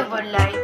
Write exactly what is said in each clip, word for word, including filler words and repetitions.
Lover Life.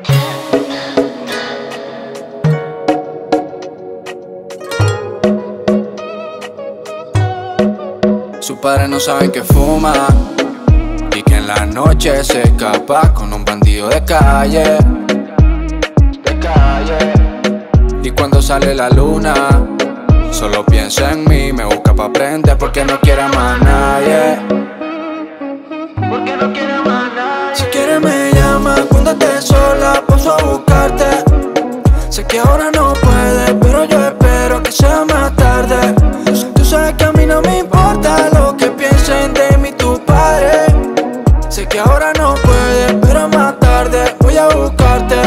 Sus padres no saben que fuma y que en la noche se escapa con un bandido de calle. De calle. Y cuando sale la luna, solo piensa en mí, me busca pa' prender porque no quiere más nadie. Porque no quiere más nadie. Si quiere me llama cuando esté sola, paso a buscarte. Sé que ahora no puede, pero yo espero que sea más tarde. Tú sabes que a mí no me importa lo que piensen de mí tus padres. Sé que ahora no puede, pero más tarde voy a buscarte.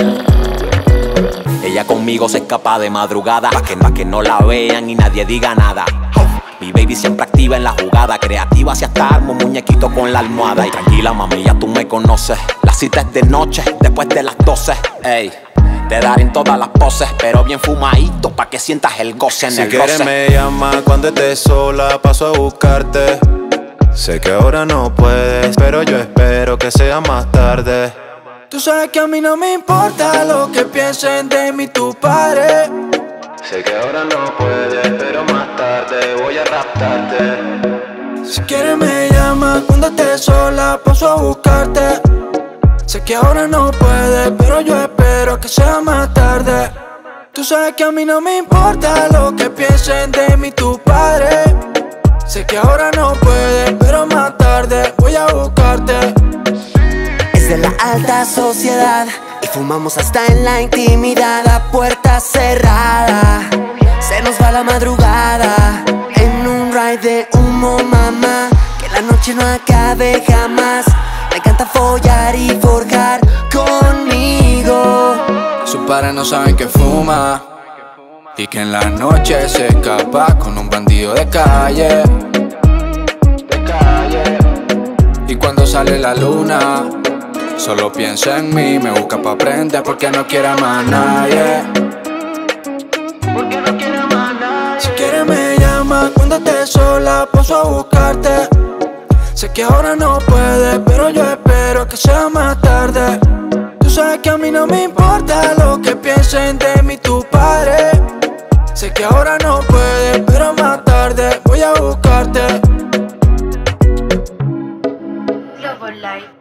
Ella conmigo se escapa de madrugada, pa' que, pa' que no la vean y nadie diga nada. Mi baby siempre activa en la jugada, creativa si hasta armo un muñequito con la almohada. Y tranquila mami, ya tú me conoces, la cita es de noche, después de las doce. Ey, te daré en todas las poses, pero bien fumadito pa' que sientas el goce en si el quieres roce. me llama cuando estés sola, paso a buscarte. Sé que ahora no puedes, pero yo espero que sea más tarde. Tú sabes que a mí no me importa lo que piensen de mí tus padres. Sé que ahora no puedes, pero más tarde voy a raptarte. Si quieres me llama cuando estés sola, paso a buscarte. Sé que ahora no puedes, pero yo espero que sea más tarde. Tú sabes que a mí no me importa lo que piensen de mí tus padres. Sé que ahora no puedes, pero más tarde voy a buscarte. Es de la alta sociedad y fumamos hasta en la intimidad a puerta cerrada. Se nos va la madrugada en un ride de humo, mamá. Que la noche no acabe jamás. Me encanta follar y forjar conmigo. Sus padres no saben que fuma y que en la noche se escapa con un bandido de calle. De calle. Y cuando sale la luna, solo piensa en mí, me busca pa' prender porque no quiere más nadie. Porque no quiere más nadie. Si quiere me llama cuando estés sola, paso a buscarte. Sé que ahora no puede, pero yo espero que sea más tarde. Tú sabes que a mí no me importa lo que piensen de mí tus padres. Sé que ahora no puede, pero más tarde voy a buscarte. Lover Life.